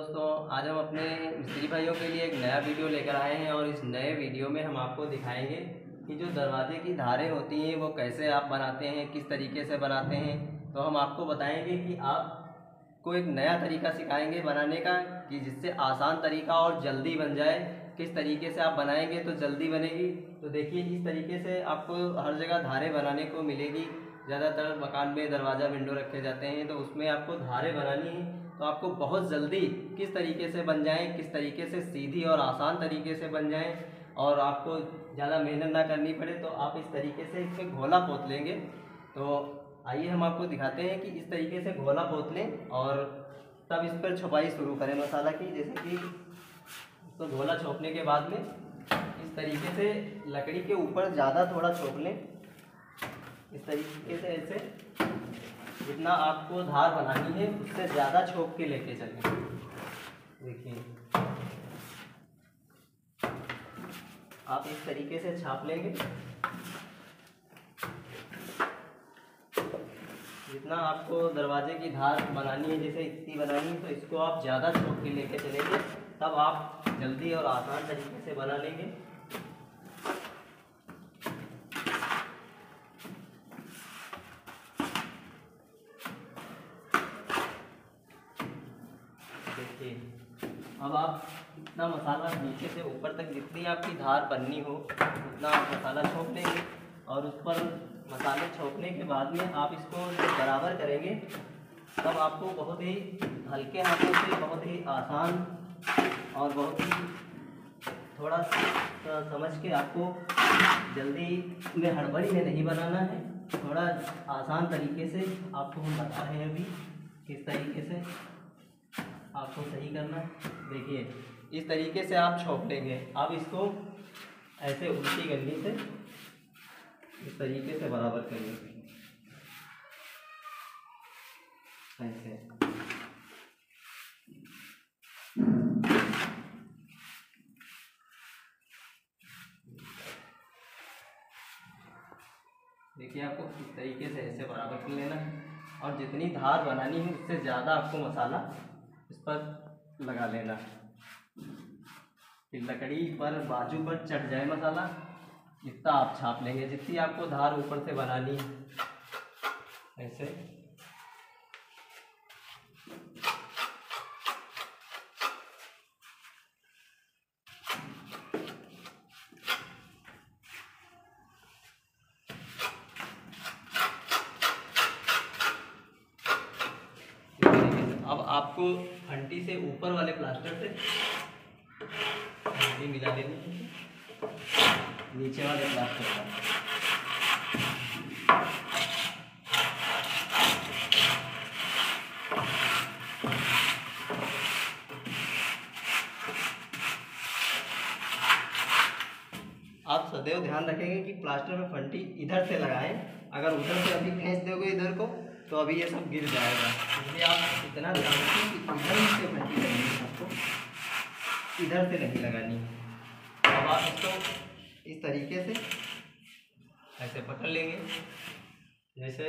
दोस्तों, आज हम अपने मिस्त्री भाइयों के लिए एक नया वीडियो लेकर आए हैं और इस नए वीडियो में हम आपको दिखाएंगे कि जो दरवाजे की धारें होती हैं वो कैसे आप बनाते हैं, किस तरीके से बनाते हैं। तो हम आपको बताएंगे कि आपको एक नया तरीका सिखाएंगे बनाने का कि जिससे आसान तरीका और जल्दी बन जाए। किस तरीके से आप बनाएंगे तो जल्दी बनेगी। तो देखिए, इस तरीके से आपको हर जगह धारें बनाने को मिलेगी। ज़्यादातर मकान में दरवाज़ा विंडो रखे जाते हैं तो उसमें आपको धारें बनानी है। तो आपको बहुत जल्दी किस तरीके से बन जाएं, किस तरीके से सीधी और आसान तरीके से बन जाएं और आपको ज़्यादा मेहनत ना करनी पड़े, तो आप इस तरीके से इस पर घोला पोत लेंगे। तो आइए हम आपको दिखाते हैं कि इस तरीके से घोला पोत लें और तब इस पर छपाई शुरू करें मसाला की। जैसे कि तो घोला छोपने के बाद में इस तरीके से लकड़ी के ऊपर ज़्यादा थोड़ा छोप लें। इस तरीके से ऐसे जितना आपको धार बनानी है उससे ज़्यादा छोप के लेके चलें। देखिए, आप इस तरीके से छाप लेंगे। जितना आपको दरवाजे की धार बनानी है, जैसे इतनी बनानी है, तो इसको आप ज़्यादा छोप के लेके चलेंगे, तब आप जल्दी और आसान तरीके से बना लेंगे। देखिए, अब आप इतना मसाला नीचे से ऊपर तक जितनी आपकी धार बननी हो उतना आप मसाला छोप लेंगे और उस पर मसाले छोपने के बाद में आप इसको बराबर करेंगे, तब आपको बहुत ही हल्के हाथों से बहुत ही आसान और बहुत ही थोड़ा समझ के आपको जल्दी में हड़बड़ी में नहीं बनाना है। थोड़ा आसान तरीके से आपको हम बता रहे हैं अभी किस तरीके से आपको सही करना है। देखिए, इस तरीके से आप छोप लेंगे। अब इसको ऐसे उल्टी गंडी से इस तरीके से बराबर करेंगे ऐसे। देखिए, आपको इस तरीके से ऐसे बराबर कर लेना है और जितनी धार बनानी है उससे ज़्यादा आपको मसाला इस पर लगा लेना है कि लकड़ी पर बाजू पर चढ़ जाए मसाला। इतना आप छाप लेंगे जितनी आपको धार ऊपर से बनानी है ऐसे। अब आपको फंटी से ऊपर वाले प्लास्टर से फंटी मिला देनी है नीचे वाले प्लास्टर का। आप सदैव ध्यान रखेंगे कि प्लास्टर में फंटी इधर से लगाएं। अगर उधर से अभी खींच दोगे इधर को तो अभी ये सब गिर जाएगा। इसलिए आप इतना ध्यान रखें कि इधर से फंटी लगानी है, आपको इधर से नहीं लगानी। अब आप इसको इस तरीके से ऐसे पकड़ लेंगे। जैसे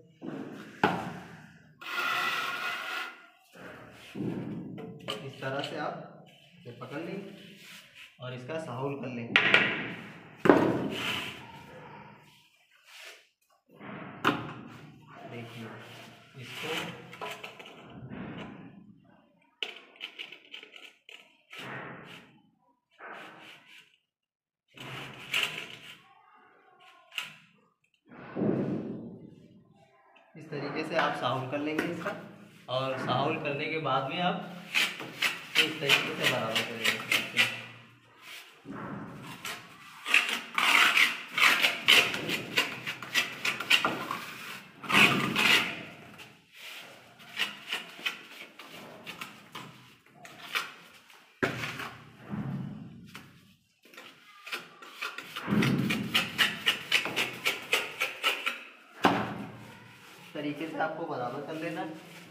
इस तरह से आप इसे पकड़ लेंगे और इसका साहुल कर लेंगे। देखिए, इसको इस तरीके से आप साहुल कर लेंगे इसका, और साहुल करने के बाद में आप इस तरीके से बराबर करेंगे। तरीके से आपको बराबर कर लेना।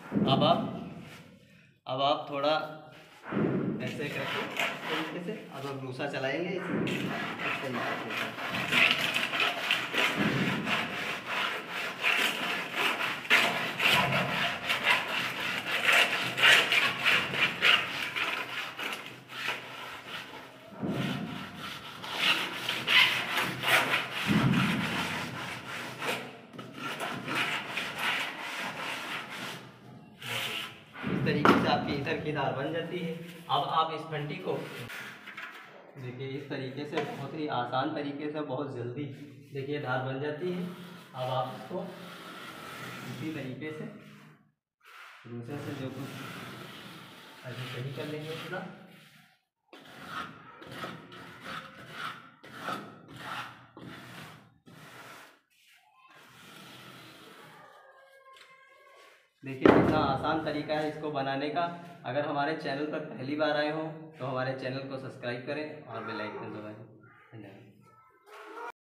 अब आप थोड़ा ऐसे करके तरीके से अब भूसा चलाएंगे इस तरीके से। तरीके से आपकी इधर की धार बन जाती है। अब आप इस फंटी को देखिए इस तरीके से बहुत ही आसान तरीके से बहुत जल्दी देखिए धार बन जाती है। अब आप इसको इसी तरीके से दूसरे से जो कुछ ऐसे सही कर लेंगे पूरा। देखिए कितना आसान तरीका है इसको बनाने का। अगर हमारे चैनल पर पहली बार आए हो तो हमारे चैनल को सब्सक्राइब करें और बेल आइकन दबाएं।